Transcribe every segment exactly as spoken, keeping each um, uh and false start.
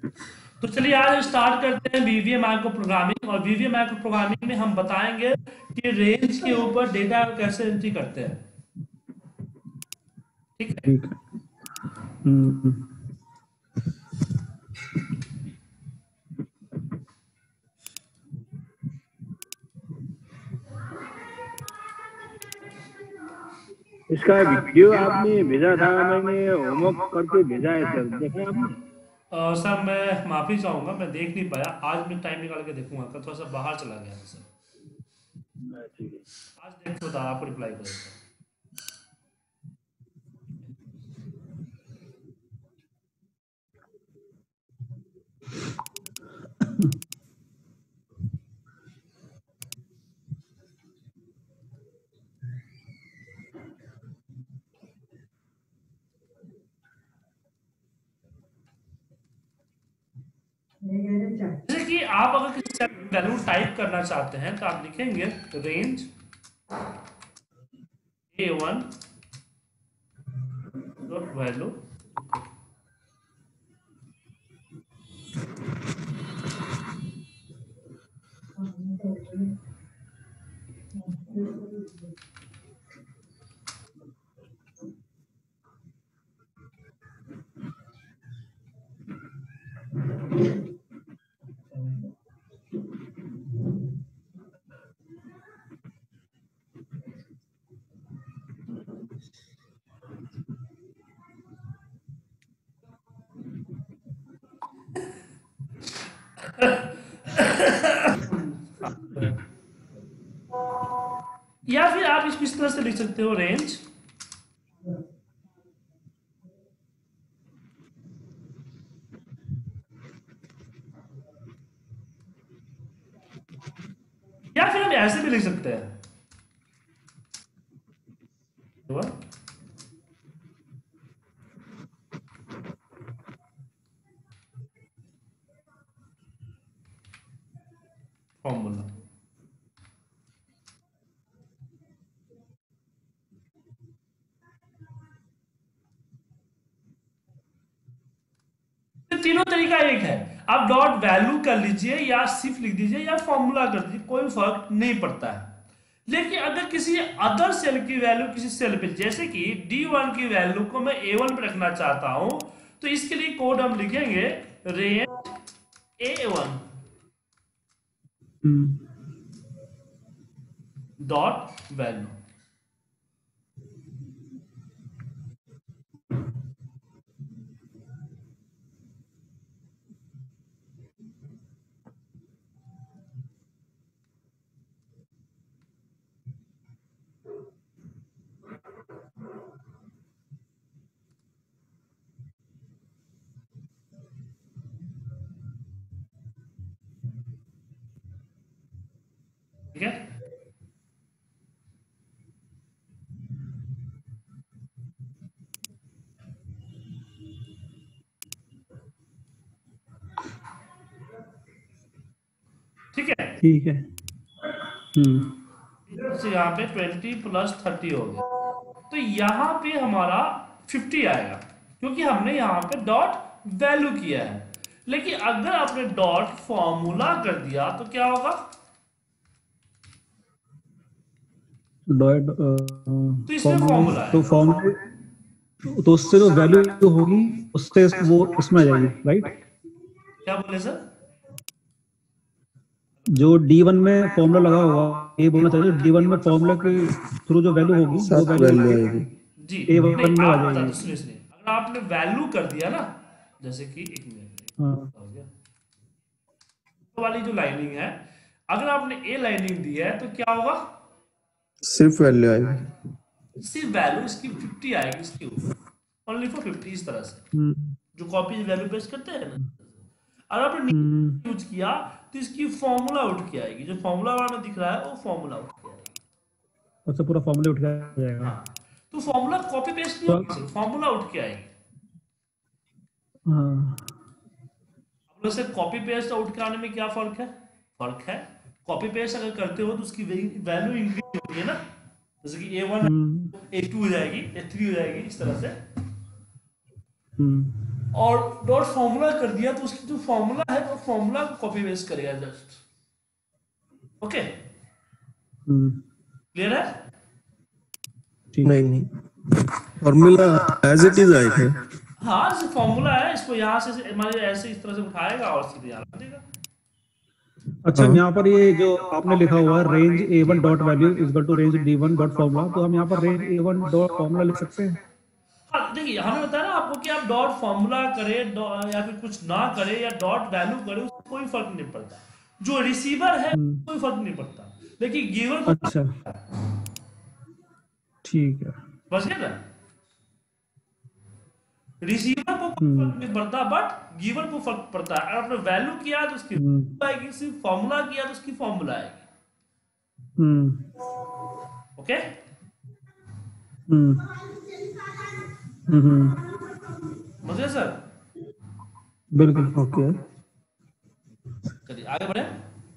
तो चलिए आज स्टार्ट करते हैं वीवीए माइक्रो प्रोग्रामिंग। और वीवीए माइक्रो प्रोग्रामिंग में हम बताएंगे कि रेंज के ऊपर डेटा कैसे एंट्री करते हैं। ठीक है। ठीक है। हम्म, इसका वीडियो आपने भेजा था, मैंने होमवर्क करके भेजा है सर, देखा आपने? और सर मैं माफ़ी चाहूँगा, मैं देख नहीं पाया। आज मैं टाइम निकाल के देखूंगा। कल थोड़ा सा बाहर चला गया था सर। ठीक है। आज देख के बता आपको रिप्लाई करेंगे। जैसे कि आप अगर किसी वैल्यू टाइप करना चाहते हैं तो आप लिखेंगे range A one dot value. या फिर आप इस इस तरह से लिख सकते हो रेंज या फिर हम ऐसे भी लिख सकते हैं फॉर्मूला। तीनों तरीका एक है। आप डॉट वैल्यू कर लीजिए या सिर्फ लिख दीजिए या फॉर्मूला कर दीजिए, कोई फर्क नहीं पड़ता है। लेकिन अगर किसी अदर सेल की वैल्यू किसी सेल पे, जैसे कि डी वन की वैल्यू को मैं ए वन पे रखना चाहता हूं, तो इसके लिए कोड हम लिखेंगे range A one dot value. ठीक है। ठीक है। ठीक है। हम्म से यहाँ पे ट्वेंटी प्लस थर्टी हो गया, तो यहाँ पे हमारा फिफ्टी आएगा क्योंकि हमने यहाँ पे डॉट वैल्यू किया है। लेकिन अगर आपने डॉट फॉर्मूला कर दिया तो क्या होगा? डॉट तो इसमें फॉर्मूला है। तो फॉर्मूले, तो उससे जो वैल्यू होगी उससे वो इसमें आ जाएगी, राइट? क्या बोले सर? जो डी वन में फॉर्मूला लगा होगा, ये बोलना चाहिए डी वन में फॉर्मूला के थ्रू जो वैल्यू होगी वो वैल्यू आएगी जी ए नहीं, वन में आ आप बता जाएगी। दो, सुनिए सुनिए। अगर आपने वैल्यू कर दिया ना, जैसे कि एक मिनट हाँ। हो गया वाली जो लाइनिंग है, अगर आपने ए लाइनिंग दी है तो क्या होगा? सिर्फ वैल्यू आएगी, सिर्फ वैल्यू इसकी फिफ्टी आएगी इसके ऊपर, ओनली फॉर फिफ्टी। इस तरह से जो कॉपी वैल्यू पेस्ट करते हैं ना, अगर आपने यूज किया तो इसकी फॉर्मूला उठ के आएगी। जो फॉर्मूला वाला दिख रहा है वो फॉर्मूला उठ के आएगी। अच्छा, पूरा फॉर्मूला उठ के आ जाएगा। हाँ, तो फॉर्मूला कॉपी पेस्ट नहीं होगी, फॉर्मूला उठ के आएगी। हाँ। अब वैसे कॉपी पेस्ट आउट के आने में क्या फर्क है? फर्क है, कॉपी पेस्ट अगर करते हो तो उसकी वैल्यू इंक्रीज होती है ना, जैसे कि ए वन ए टू हो जाएगी, ए थ्री हो जाएगी, इस तरह से। और डॉट फॉर्मूला कर दिया तो उसकी जो फॉर्मूला है वो फॉर्मूला को कॉपी पेस्ट करेगा जस्ट। ओके, क्लियर है? नहीं नहीं, फॉर्मूला एज इट इज आएगा। हाँ, जैसे फॉर्मूला है, इसको यहाँ से मान ऐसे इस तरह से उठाएगा और सीधे यहाँ रख देगा। अच्छा, यहाँ पर ये जो आपने लिखा हुआ है range A one dot value is equal to range D one dot formula, तो हम यहाँ पर range A one dot formula लिख सकते हैं। हाँ, देखिए हमने बताया ना आपको कि आप डॉट फॉर्मूला करे या फिर कुछ ना करे या डॉट वैल्यू करे, उससे कोई फर्क नहीं पड़ता। जो रिसीवर है कोई फर्क नहीं पड़ता, लेकिन गिवर को। अच्छा, ठीक है, बस गया ना? रिसीवर को कोई फर्क नहीं पड़ता, बट गिवर को फर्क पड़ता है। अगर आपने वैल्यू किया तो उसकी आएगी, सिर्फ फॉर्मूला किया तो उसकी फॉर्मूला आएगी। ओके, समझे सर? बिल्कुल ओके। चलिए आगे बढ़े।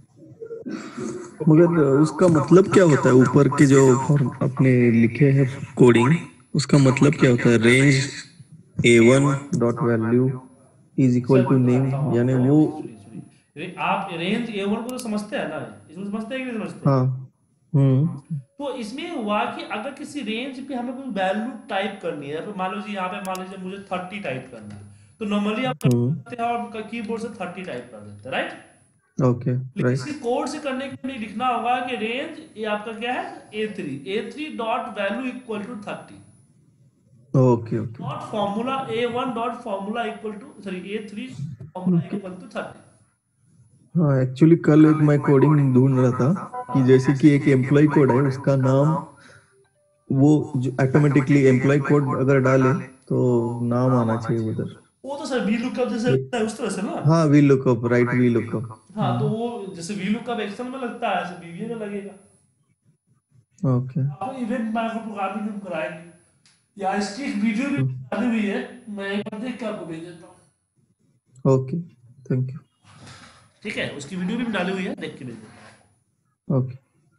मगर उसका मतलब क्या होता है, ऊपर के जो अपने लिखे हैं कोडिंग, उसका मतलब क्या होता है? Range A one dot value is equal to name, यानी वो आप रेंज ए वन को तो समझते हैं ना, इसमें समझते हैं कि नहीं समझते? हाँ। हम्म तो इसमें हुआ कि अगर किसी रेंज पे हमें कोई वैल्यू टाइप करनी है, तो मान लो जी यहाँ पे मान लीजिए मुझे थर्टी टाइप करना है, तो नॉर्मली आप करते हैं और कीबोर्ड से थर्टी टाइप कर देते हैं, राइट? ओके, लेकिन इसी कोड से करने के लिए लिखना होगा कि रेंज ये आपका क्या है, A three A three dot value equal to thirty. Okay okay dot formula A one dot formula equal to sorry A three formula equal to thirty. हाँ, एक्चुअली कल एक मैं कोडिंग ढूंढ रहा था कि जैसे कि एक एम्प्लॉय कोड है, उसका नाम वो जो ऑटोमेटिकली एम्प्लॉय कोड अगर डाले तो नाम आना चाहिए उधर। वो तो सर वी लुकअप जैसे लगता है उस तरह से ना। हाँ, V lookup, right, V lookup. हाँ, तो वो जैसे वी लुकअप एक्सेल में लगता है, ऐसे वीबीए में लगेगा। ओके आप इवेंट माइक्रो प्रोग्रामिंग में कराएंगे या इसकी एक वीडियो भी डाली हुई है, मैं एक बार देख के आपको भेज देता हूँ। Okay, thank you. ठीक है, उसकी वीडियो भी डाली हुई है, देख के भेज देता हूँ। ओके,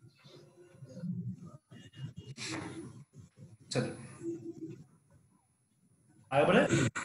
चलिए आगे बढ़े।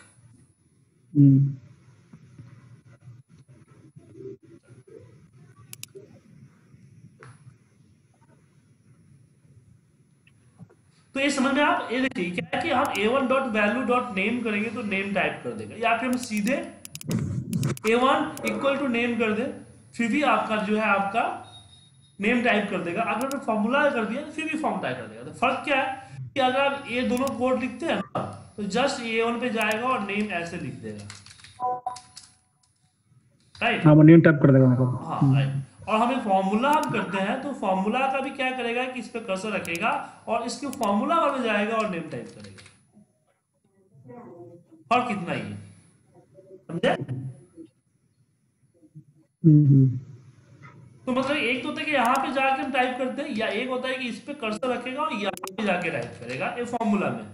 तो ये समझ में आप ये देखिए क्या है कि हम A one dot value dot name करेंगे तो नेम टाइप कर देगा, या फिर हम सीधे A one equal to name कर दे, फिर भी आपका जो है आपका नेम टाइप कर देगा। अगर फॉर्मूला कर दिया फिर भी फॉर्म टाइप कर देगा। तो फर्क क्या है कि अगर आप ये दोनों कोड लिखते हैं ना, तो जस्ट ए वन पे जाएगा और नेम ऐसे लिख देगा, राइट? हाँ, नेम टाइप कर देगा मतलब। हाँ, राइट। और हमें फॉर्मूला हम करते हैं तो फॉर्मूला का भी क्या करेगा कि इस पे कर्सर रखेगा और इसके फॉर्मूला वाले जाएगा और नेम टाइप करेगा। फर्क कितना ही है, समझे? तो मतलब एक तो होता है कि यहाँ पे जाके हम टाइप करते हैं, या एक होता है कि इस पे कर्सर रखेगा और यहाँ पे जाके टाइप करेगा। ये फॉर्मूला में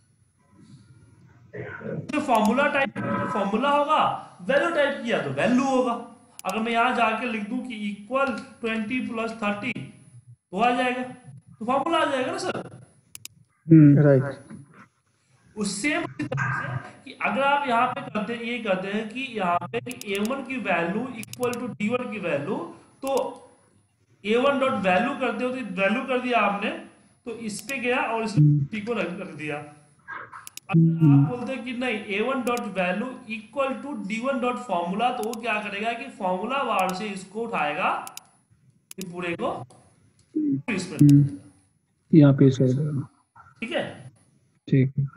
तो फॉर्मूला टाइप फॉर्मूला होगा, वैल्यू टाइप किया तो वैल्यू होगा। अगर मैं यहाँ जाके लिख दूं कि इक्वल ट्वेंटी प्लस थर्टी तो आ जाएगा, तो फॉर्मूला आ जाएगा ना सर, राइट। उससे कि अगर आप यहाँ पे करते हैं ये कहते हैं कि यहाँ पे ए वन की value equal to D one की वैल्यू, तो ए वन डॉट वैल्यू करते हो तो वैल्यू कर दिया आपने, तो इस पे गया और इस टी को रख दिया। अगर आप बोलते हैं कि नहीं A one dot value equal to D one dot formula, तो वो क्या करेगा कि फॉर्मूला बार से इसको उठाएगा, ये पूरे को इसमें यहाँ पे कर देगा। ठीक है, ठीक है,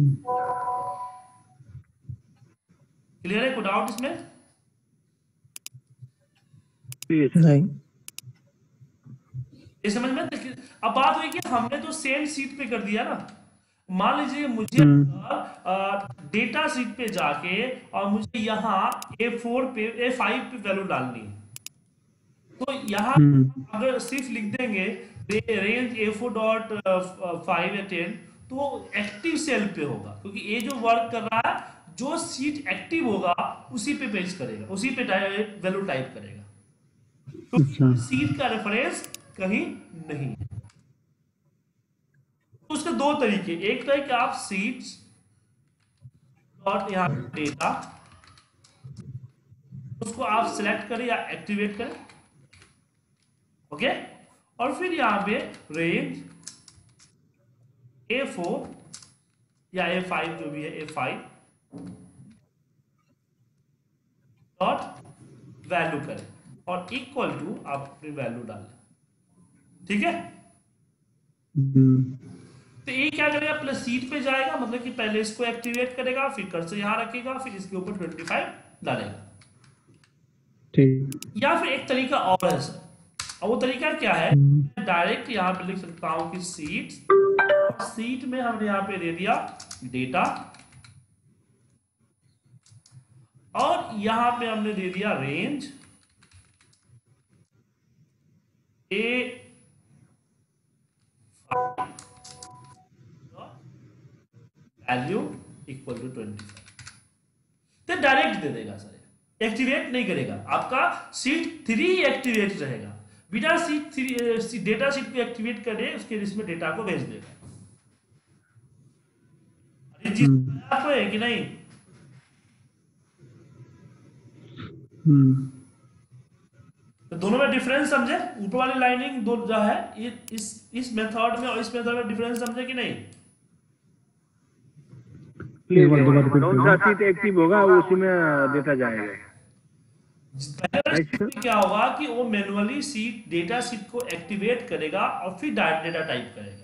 क्लियर है? कोई डाउट इसमें? नहीं, ये समझ में? अब बात हुई कि हमने तो सेम सीट पे कर दिया ना। मान लीजिए मुझे डेटा सीट पे जाके और मुझे यहाँ ए फोर पे ए फाइव पे वैल्यू डालनी है, तो यहाँ अगर सिर्फ लिख देंगे range A four dot five या टेन, तो एक्टिव सेल पे होगा, क्योंकि ये जो वर्क कर रहा है जो सीट एक्टिव होगा उसी पे पेश करेगा, उसी पे वैल्यू टाइप करेगा, तो सीट का रेफरेंस कहीं नहीं है। तो उसके दो तरीके, एक तो है कि आप सीट्स डॉट यहाँ डेटा, उसको आप सिलेक्ट करें या एक्टिवेट करें, ओके। और फिर यहाँ पे रेंज ए फोर या ए फाइव जो भी है, ए फाइव डॉट वैल्यू करें और इक्वल टू आप अपनी वैल्यू डालें, ठीक है। तो ये क्या करेगा, प्लस सीट पे जाएगा, मतलब कि पहले इसको एक्टिवेट करेगा, फिर कर्सर यहां रखेगा, फिर इसके ऊपर ट्वेंटी फाइव डालेगा, ठीक। या फिर एक तरीका और है सर, और वो तरीका क्या है, डायरेक्ट यहाँ पे लिख सकता हूं कि सीट, सीट में हमने यहाँ पे दे दिया डेटा, और यहां पे हमने दे दिया range A value equal to twenty five, तो डायरेक्ट दे देगा सर, एक्टिवेट नहीं करेगा, आपका सीट थ्री एक्टिवेट रहेगा, बिना सीट थ्री डेटा सीट को एक्टिवेट करे उसके लिस्ट में डेटा को भेज देगा। अरे जी आपको है कि नहीं? तो दोनों में डिफरेंस समझे, ऊपर वाली लाइनिंग दो जो है ये इस इस मेथड में और इस मेथड में डिफरेंस समझे कि नहीं? कौन सा सीट एक्टिव होगा उसी में डेटा जाएगा। क्या होगा कि वो मैनुअली सीट डेटा सीट को एक्टिवेट करेगा और फिर डायरेक्ट डेटा टाइप करेगा।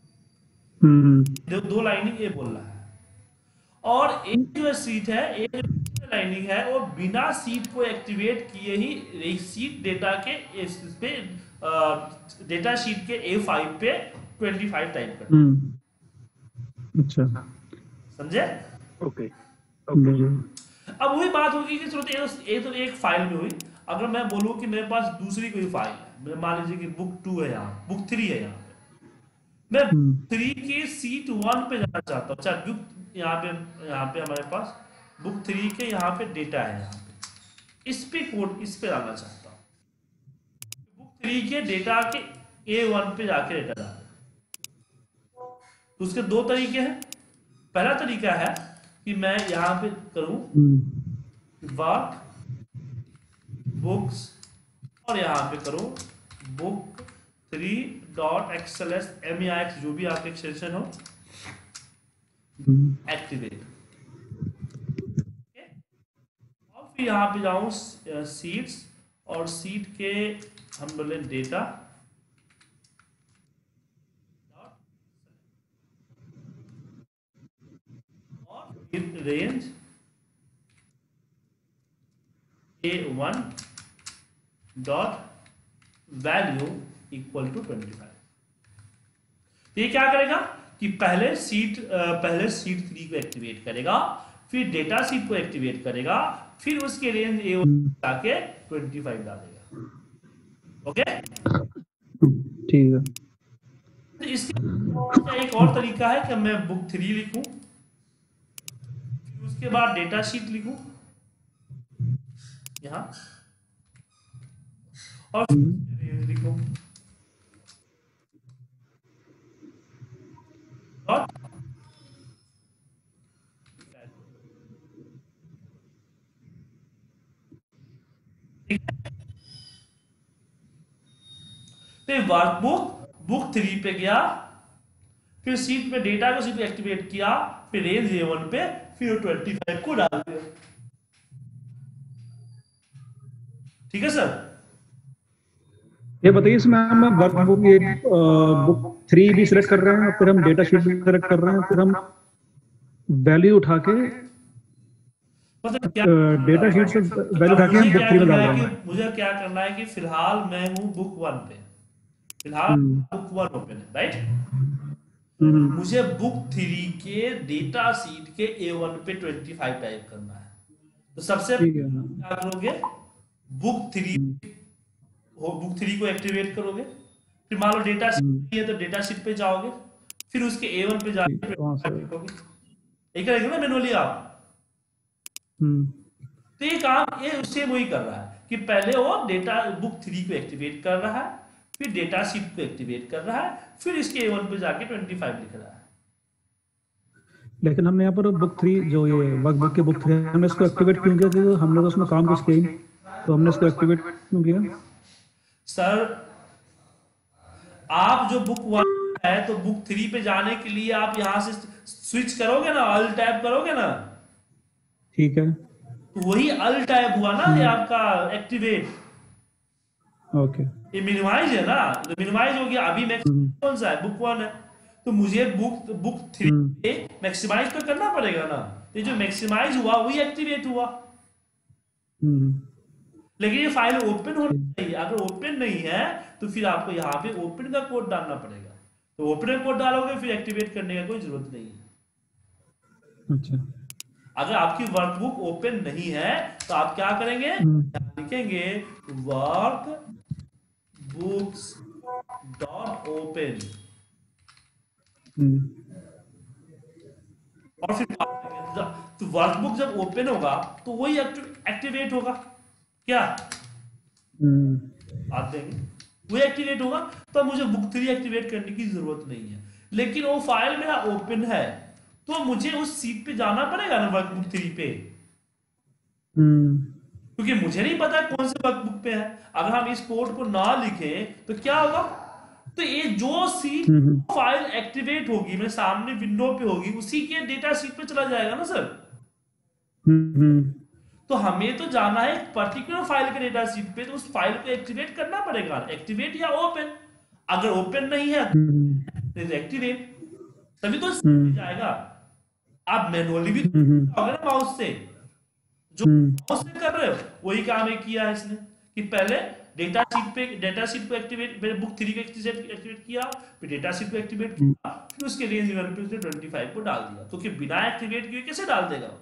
दो, दो लाइनिंग ये बोल रहा है, और एक जो सीट है, एक जो लाइनिंग है वो बिना सीट को एक्टिवेट किए ही सीट डेटा के इस पे डेटा शीट के ए फाइव पे ट्वेंटी फाइव टाइप कर। अच्छा समझे? ओके। अब वही बात होगी कि चलो ये तो एक फाइल में हुई, अगर मैं बोलूं कि मेरे पास दूसरी कोई फाइल है, मान लीजिए कि बुक टू है, यहाँ बुक थ्री है, यहाँ पे मैं बुक थ्री के सीट वन पे जाना चाहता हूँ। अच्छा बुक यहाँ पे यहाँ पे हमारे पास बुक थ्री के यहाँ पे डेटा है, यहाँ पे इस पे कोड इस पे आना चाहता हूँ, बुक थ्री के डेटा के ए वन पे जाके डेटा डाल। तो उसके दो तरीके हैं। पहला तरीका है कि मैं यहाँ पे करूं वर्क बुक्स और यहाँ पे करूं book three dot XLS M या एक्स जो भी आपके एक्सटेंशन हो एक्टिवेट, और फिर यहाँ पे जाऊं सीट्स और सीट के हम बोले data range A one dot value equal to twenty five. ये क्या करेगा कि पहले सीट पहले सीट थ्री को एक्टिवेट करेगा, फिर डेटा सीट को एक्टिवेट करेगा, फिर उसके रेंज ए वन जाके ट्वेंटी फाइव डालेगा। ओके ठीक है। तो इसके एक और तरीका है कि मैं बुक थ्री लिखूं, उसके बाद डेटा शीट लिखूं यहां और लिखूं और वर्कबुक बुक थ्री पे गया, फिर सीट पे डेटा को सीट पे एक्टिवेट किया, फिर रेंज ए वन पे, फिर ट्वेंटी फाइव को डाल दिया। ठीक है सर? ये बताइए इसमें हम वर्कबुक ये बुक थ्री भी सिलेक्ट कर रहे हैं, फिर हम डेटा शीट भी सिलेक्ट कर रहे हैं, फिर हम वैल्यू उठा के मतलब क्या डेटा शीट से वैल्यू उठा के हम बुक थ्री में डाल रहे हैं। मुझे क्या करना है कि फिलहाल मैं हूं बुक वन पे, फिलहाल बुक वन ओपन है, राइट? मुझे बुक थ्री के डेटा सीट के ए वन पे ट्वेंटी फाइव टाइप करना है। तो सबसे क्या करोगे, बुक थ्री हो बुक थ्री को एक्टिवेट करोगे, फिर मान लो डेटा सीट है तो डेटा सीट पे जाओगे, फिर उसके ए वन पे जाके एक करेंगे ना मैनुअली आप। तो ये काम ये सेम वही कर रहा है कि पहले वो डेटा बुक थ्री को एक्टिवेट कर रहा है, फिर डेटा शीट को एक्टिवेट कर रहा है, फिर इसके ए वन पे जाके ट्वेंटी फाइव लिख रहा है। लेकिन हमने यहाँ पर बुक थ्री जो ये वर्कबुक के बुक थ्री हमने इसको एक्टिवेट क्यों किया? क्योंकि हमने तो उसमें काम कुछ किया ही नहीं, तो हमने इसको एक्टिवेट क्यों किया? सर आप जो बुक वन है तो बुक थ्री पे जाने के लिए आप यहाँ से स्विच करोगे ना, अल टैब करोगे ना, ठीक है, तो वही अल टैब हुआ ना ये आपका एक्टिवेट। ओके, ये मिनिमाइज है ना, तो मिनिमाइज हो गया। अभी मैक्सिमाइज कौन सा है? बुक वन है, तो मुझे बुक बुक थ्री पे मैक्सिमाइज तो करना पड़ेगा ना। ये जो मैक्सिमाइज हुआ वही एक्टिवेट हुआ, लेकिन ये फाइल ओपन होनी चाहिए। अगर ओपन नहीं है तो फिर आपको यहाँ पे ओपन का कोड डालना पड़ेगा। तो ओपन का कोड डालोगे फिर एक्टिवेट करने का कोई जरूरत नहीं है। अच्छा, अगर आपकी वर्कबुक ओपन नहीं है तो आप क्या करेंगे? लिखेंगे वर्क बुक्स डॉट ओपन और फिर तो वर्कबुक जब ओपन होगा तो वही एक्टिवेट होगा। क्या आप देंगे वही एक्टिवेट होगा, तो मुझे बुक थ्री एक्टिवेट करने की जरूरत नहीं है। लेकिन वो फाइल मेरा ओपन है तो मुझे उस सीट पे जाना पड़ेगा ना, वर्कबुक थ्री पे, क्योंकि मुझे नहीं पता कौन से वर्कबुक पे है। अगर हम इस कोड को ना लिखें तो क्या होगा? तो ये जो सीट फाइल एक्टिवेट होगी मेरे सामने विंडो पे होगी, उसी के डेटा सीट पे चला जाएगा ना सर। तो हमें तो जाना है पर्टिकुलर फाइल के डेटा सीट पे, तो उस फाइल को एक्टिवेट करना पड़ेगा, एक्टिवेट या ओपन। अगर ओपन नहीं है तो एक्टिवेट, तभी तो जाएगा। आप मैनुअली भी ना माउस से, जो माउस से कर रहे हो वही काम है किया है इसने, कि पहले डेटा शीट पे डेटा शीट को एक्टिवेट, मैंने बुक थ्री को एक्टिवेट किया, फिर डेटा शीट को एक्टिवेट किया, फिर उसके रेंज में ट्वेंटी फाइव को डाल दिया। तो कि बिना एक्टिवेट किए कैसे डाल देगा?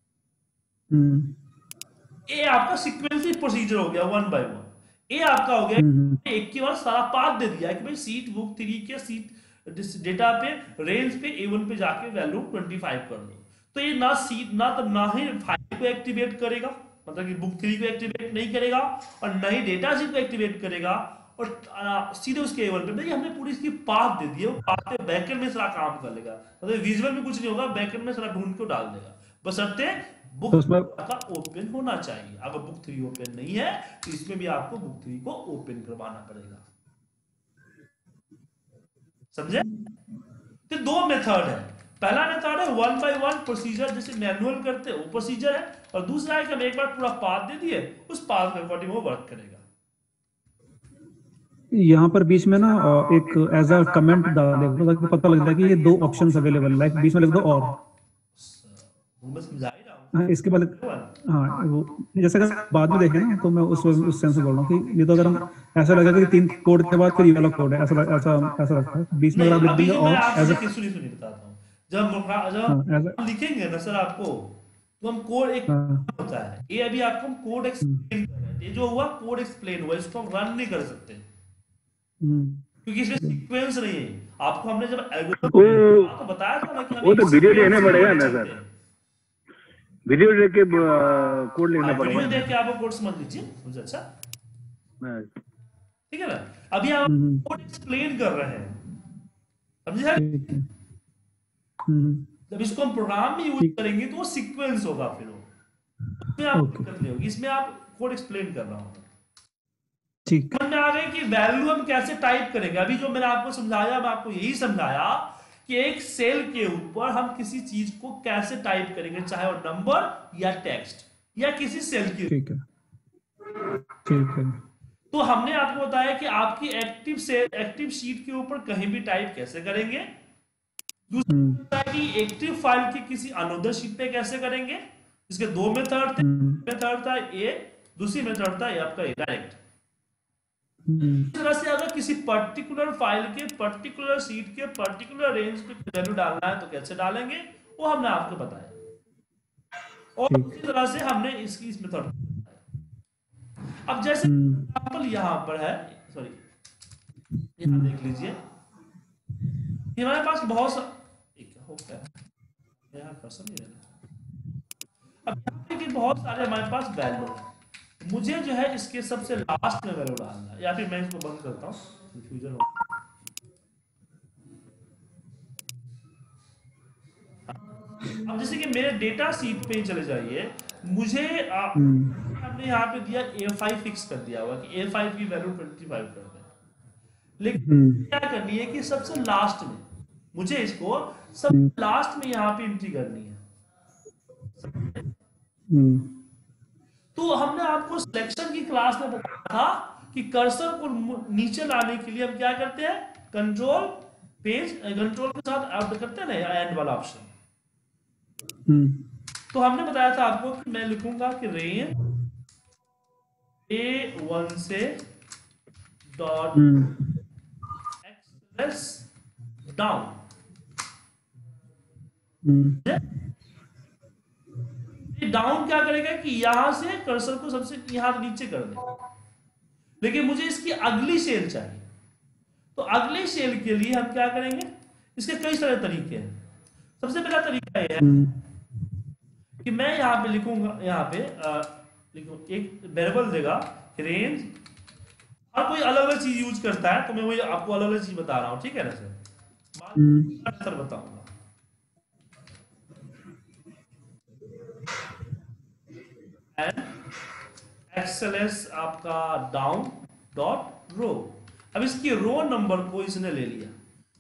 ये आपका सीक्वेंशियल प्रोसीजर हो गया वन बाय वन। ये आपका हो गया एक के बाद सारा पाथ दे दिया कि भाई सीट बुक थ्री के सीट डेटा पे रेंज पे ए वन पे जाके वैल्यू ट्वेंटी फाइव कर दो। तो ये ना सीट ना तो ना ही फाइल को एक्टिवेट करेगा, मतलब कि बुक थ्री को एक्टिवेट नहीं करेगा, और ना ही डेटा शीट को एक्टिवेट करेगा, और सीधे उसके ए वन पे भाई हमने पूरी इसकी पाथ दे दी है। वो पाथ पे बैकएंड में सारा काम कर लेगा, मतलब विजुअल में कुछ नहीं होगा, बैकएंड में सारा ढूंढ को डाल देगा। बशर्ते बुक का ओपन होना चाहिए। अगर बुक थ्री ओपन नहीं है तो इसमें भी आपको बुक थ्री को ओपन करवाना पड़ेगा। समझे? तो दो मेथड है। पहला मेथड है वन बाय वन प्रोसीजर, जैसे मैनुअल करते हैं वो प्रोसीजर है, और दूसरा है कि हम एक बार पूरा पाथ दे दिए, उस पाथ के अकॉर्डिंग वो वर्क करेगा। यहाँ पर बीच में ना एक एज अ कमेंट डाल दे, ताकि पता लगता है कि ये दो ऑप्शंस अवेलेबल, लाइक बीच में लिख दो और मैं समझा ही रहा हूँ। हाँ, इसके बाद हाँ वो जैसे अगर बाद में देखें ना, तो मैं उस उस सेंस से बोल रहा हूँ कि ये तो अगर हम ऐसा लगेगा कि तीन कोड के बाद फिर ये वाला कोड है, ऐसा ऐसा ऐसा लगता है। बीच में अगर आप लिख देंगे और एज अ सुनी सुनी बताता हूँ, जब जब हम लिखेंगे ना सर आपको, तो हम कोड एक होता है, ये अभी आपको हम कोड एक्सप्लेन कर रहे हैं। ये जो हुआ कोड एक्सप्लेन हुआ, इसको हम रन नहीं कर सकते क्योंकि इसमें सीक्वेंस नहीं है। आपको हमने जब एल्गोरिथम तो बताया था ना कि वो तो वीडियो लेना पड़ेगा ना सर, वीडियो देख के कोड लिखना पड़ेगा। वीडियो देख के आप कोड समझ लीजिए मुझे। अच्छा ठीक है ना, अभी आप कोड एक्सप्लेन कर रहे हैं, समझे? जब इसको हम प्रोग्राम में यूज करेंगे तो वो सीक्वेंस होगा, फिर वो इसमें आप दिक्कत नहीं होगी। इसमें आप कोड एक्सप्लेन कर रहा हूं, ठीक है? आ गई कि वैल्यू हम कैसे टाइप करेंगे। अभी जो मैंने आपको समझाया, मैं आपको यही समझाया कि एक सेल के ऊपर हम किसी चीज को कैसे टाइप करेंगे, चाहे वो नंबर या टेक्स्ट या किसी सेल की। ठीक है, ठीक है। तो हमने आपको बताया कि आपकी एक्टिव सेल एक्टिव शीट के ऊपर कहीं भी टाइप कैसे करेंगे। दूसरा कि एक्टिव फाइल की किसी अनदर शीट पे कैसे करेंगे। इसके दो मेथड थे, मेथड था ए, दूसरी मेथड था ये आपका डायरेक्ट। इस तरह से अगर किसी पर्टिकुलर फाइल के पर्टिकुलर शीट के पर्टिकुलर रेंज पे वैल्यू डालना है तो कैसे डालेंगे, वो हमने आपको बताया। और इसी तरह से हमने इसकी इस मेथड। अब जैसे एग्जांपल यहां पर है, सॉरी यहां देख लीजिए, हमारे पास बहुत सा एक होता है यहां पसंद नहीं रहना। अब यहाँ पे बहुत सारे हमारे पास वैल्यू है, मुझे जो है इसके सबसे लास्ट में वैल्यू डालना है, या फिर मैं इसको बंद करता हूँ, कंफ्यूजन हो। अब जैसे कि मेरे डेटा सीट पे चले जाइए, मुझे आ, हम्म हमने यहाँ पे दिया ए फाइव फिक्स कर दिया हुआ कि ए फाइव की वैल्यू ट्वेंटी फाइव कर दें, लेकिन हम्म क्या करनी है कि सबसे लास्ट में मुझे इसको सब हम्म लास्ट में यहाँ पे एंट्री करनी है। हम्म तो हमने आपको सिलेक्शन की क्लास में बताया था कि कर्सर को नीचे लाने के लिए हम क्या करते हैं, कंट्रोल पेज कंट्रोल के साथ ऐड करते हैं ना एंड वाला ऑप्शन। हम्म तो हमने बताया था आपको कि मैं लिखूंगा कि रेंज ए वन से dot hmm express down, hmm down क्या करेगा कि यहां से कर्सर को सबसे यहां नीचे कर दे, लेकिन मुझे इसकी अगली सेल चाहिए। तो अगली सेल के लिए हम क्या करेंगे, इसके कई सारे तरीके हैं। सबसे पहला तरीका यह है हम्म कि मैं यहाँ पे लिखूंगा, यहाँ पे आ, लिखूं, एक वेरिएबल देगा रेंज, और कोई अलग अलग चीज यूज करता है तो मैं वही आपको अलग अलग चीज बता रहा हूँ, ठीक है ना सर। हम्म सर बताऊंगा एंड एक्सएलएस आपका डाउन डॉट रो। अब इसकी रो नंबर को इसने ले लिया,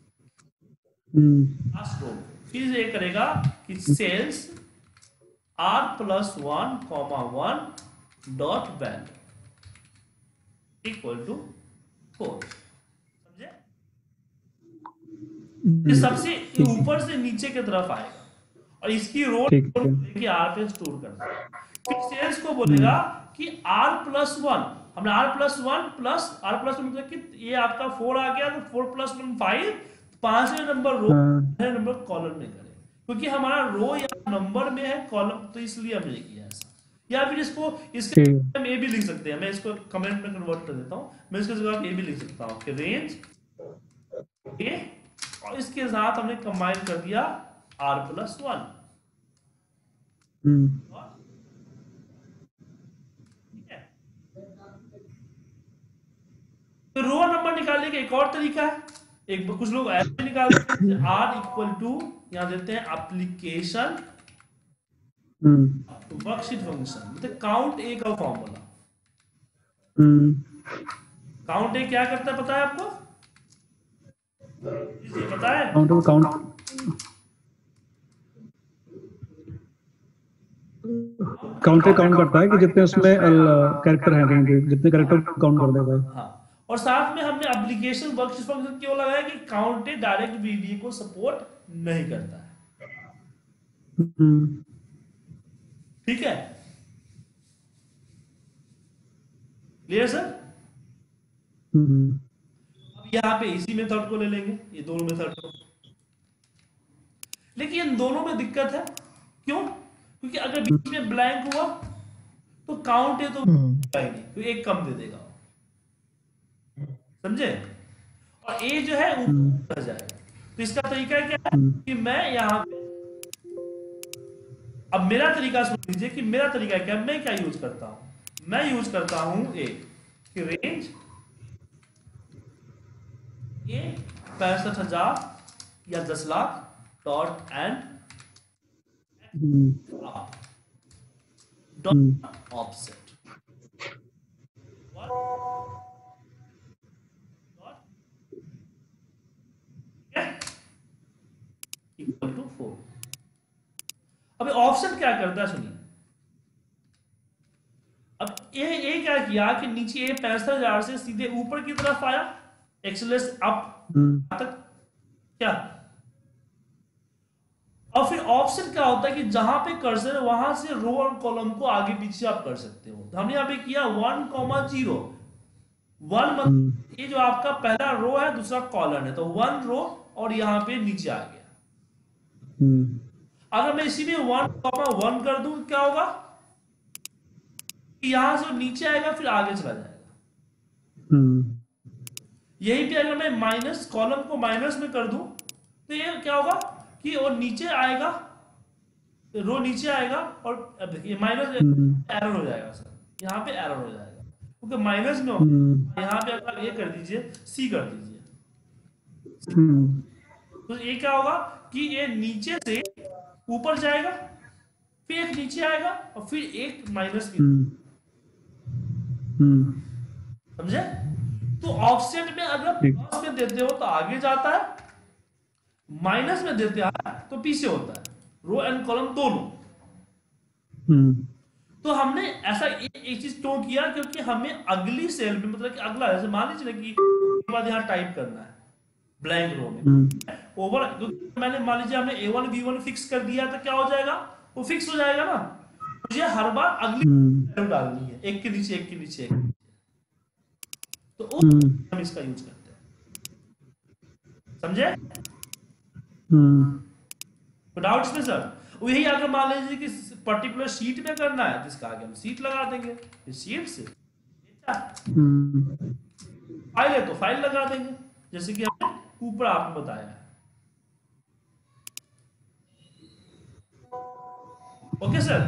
हम्म लास्ट रो, फिर ये करेगा कि cells R plus one comma one dot value equal to four. समझे? ये सबसे ऊपर से नीचे की तरफ आएगा और इसकी रो ठीक है। लेके आर पे स्टोर करना है। फिर सेल्स को बोलेगा कि आर प्लस वन, हमने R plus one plus R plus one मतलब कि ये आपका फोर आ गया, तो फोर प्लस वन फाइव, पांचवें नंबर रो हाँ। नंबर कॉलम में करें, क्योंकि हमारा रो या नंबर में है कॉलम, तो इसलिए हमने किया ऐसा। या फिर इसको इसके ठीक। हम ए भी लिख सकते हैं, मैं इसको कमेंट में कन्वर्ट कर देता हूँ, मैं इसके जगह ए भी लिख सकता हूँ कि रेंज ए, और इसके साथ हमने कंबाइन कर दिया आर प्लस वन। हम्म ठीक है, तो रो नंबर निकालने का एक और तरीका है, एक कुछ लोग ऐसे निकालते हैं, आर इक्वल टू यहां देते हैं एप्लीकेशन हम्म वर्कशीट फंक्शन, मतलब काउंट ए का फॉर्मूला। हम्म काउंट ए क्या करता है पता है आपको? जी पता है? काउंट काउंट काउंटर काउंट करता है कि जितने उसमें कैरेक्टर हैं, कहीं जितने कैरेक्टर काउंट कर देगा। हाँ, और साथ में हमने एप्लीकेशन वर्कशीट फंक्शन क्यों लगाया कि काउंट ए डायरेक्ट वीबीए को सपोर्ट नहीं करता है। हम्म ठीक है, क्लियर सर? हम्म अब यहाँ पे इसी मेथड को ले लेंगे, ये दोनों मेथड को, लेकिन इन दोनों में दिक्कत है। क्यों? क्योंकि अगर बीच में ब्लैंक हुआ तो काउंट है तो नहीं, तो एक कम दे देगा, समझे? और ए जो है ऊपर रह जाएगा। तो इसका तरीका क्या है कि मैं यहाँ पे, अब मेरा तरीका सुन लीजिए कि मेरा तरीका क्या है, मैं क्या यूज करता हूं, मैं यूज करता हूं ए कि रेंज ए पैंसठ हजार या दस lakh dot end dot offset equal to four. अब ऑप्शन क्या करता है सुनिए, अब ये ये क्या किया कि नीचे ये पैंसठ हजार से सीधे ऊपर की तरफ आया, एक्सेलेस अप तक क्या, और फिर ऑप्शन क्या होता है कि जहां पे कर्सर है वहां से रो और कॉलम को आगे पीछे आप कर सकते हो। तो हमने यहां पे किया वन कॉमा जीरो, वन मतलब ये जो आपका पहला रो है दूसरा कॉलम है, तो वन रो और यहां पे नीचे आ गया। अगर मैं इसी में वन कॉमा वन कर दूं क्या होगा, यहां से नीचे आएगा फिर आगे चला जाएगा। यहीं पे अगर मैं माइनस कॉलम को माइनस में कर दूं तो ये क्या होगा कि वो नीचे आएगा, रो नीचे आएगा, और अब देखिए माइनस एरर हो जाएगा सर, यहाँ पे एरर हो जाएगा क्योंकि माइनस में होगा। यहाँ पे अगर ये कर दीजिए सी कर दीजिए, तो ये क्या होगा कि ये नीचे से ऊपर जाएगा, फिर एक नीचे आएगा और फिर एक माइनस भी। हम्म हम्म समझे? तो ऑफसेट में अगर प्लस में देते हो तो आगे जाता है, माइनस में देते हैं तो पीछे होता है, रो एंड कॉलम दोनों। हम्म तो हमने ऐसा एक, एक चीज क्यों किया, क्योंकि हमें अगली सेल में, मतलब कि अगला, जैसे मान लीजिए कि के बाद यहाँ टाइप करना है ब्लैंक रो में हम्म ओवर, मैंने मान लीजिए हमने A one B one fix कर दिया तो क्या हो जाएगा, वो फिक्स हो जाएगा ना। मुझे हर बार अगली हम्म वैल्यू डालनी है, एक के नीचे एक के नीचे एक, तो वो हम्म हम इसका यूज करते हैं। समझे? हम्म तो डाउट इसमें सर? वही अगर मान लीजिए कि पर्टिकुलर शीट में करना है, जिसका आगे हम शीट लगा देंगे, फिर शीट से हम्म फाइल है तो फाइल लगा देंगे, जैसे कि हमने ऊपर आपको बताया है। Okay sir?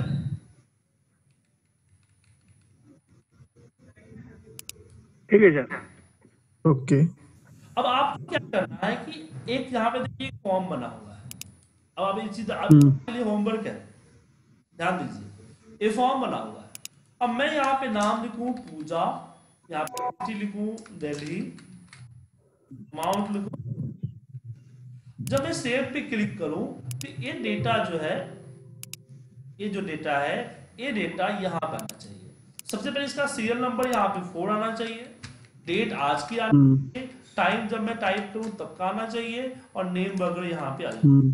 ठीक है सर। ओके। अब आपको क्या करना है कि एक यहाँ पे देखिए फॉर्म बना हुआ है। अब आप इस चीज हम्म आपके लिए होमवर्क है, ध्यान दीजिए। ये फॉर्म बना हुआ है। अब मैं यहाँ पे नाम लिखूं पूजा, यहाँ पे सिटी लिखूं दिल्ली, अमाउंट लिखूं। जब मैं सेव पे क्लिक करूं तो ये डेटा जो है, ये जो डेटा है, ये डेटा यहाँ पे आना चाहिए। सबसे पहले इसका सीरियल नंबर यहाँ पे फोर आना चाहिए, डेट आज की आनी हम्म चाहिए, टाइम जब मैं टाइप करूं तब का आना चाहिए, और नेम वगैरह यहाँ पे आ जाए। हम्म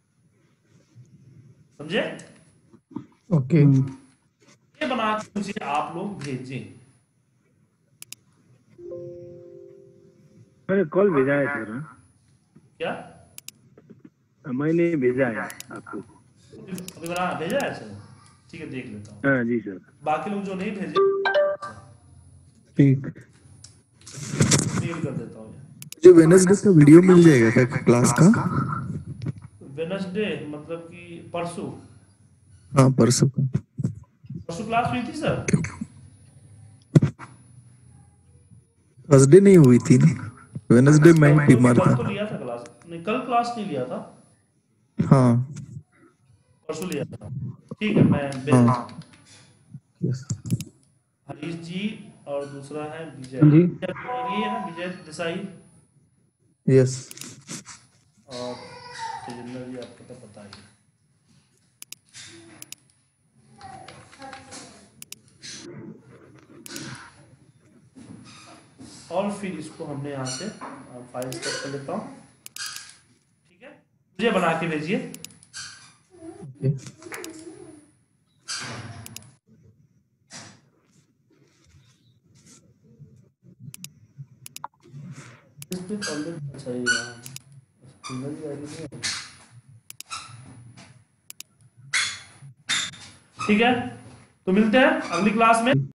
समझे? ओके। हम्म ये बना के मुझे आप लोग भेजें। मैंने कॉल भेजा है सर। क्या मैंने भेजा है आपको। अभी बना भेजा है सर? ठीक है, देख लेता हूँ। हाँ जी सर। बाकी लोग जो नहीं भेजे ठीक। मेल कर देता हूँ। जो वेडनेसडे का वीडियो मिल जाएगा क्या क्लास का? वेडनेसडे मतलब कि परसों? हाँ परसों का। परसों क्लास हुई थी सर? थर्सडे नहीं हुई थी ना, वेडनेसडे मैं बीमार कल था। तो लिया था क्लास, नहीं कल क्लास नहीं लिया था, हाँ परसों लिया था। ठीक है, मैं भेज हाँ। देता हूँ। यस। हरीश जी और दूसरा है विजय, जी। ये है ना विजय देसाई, यस। और तेजिंदर जी आपको तो पता ही है। और फिर इसको हमने यहाँ से फाइल स्टॉप कर लेता हूँ। ठीक है, मुझे बना के भेजिए। अच्छा ही है। ठीक है, तो मिलते हैं अगली क्लास में।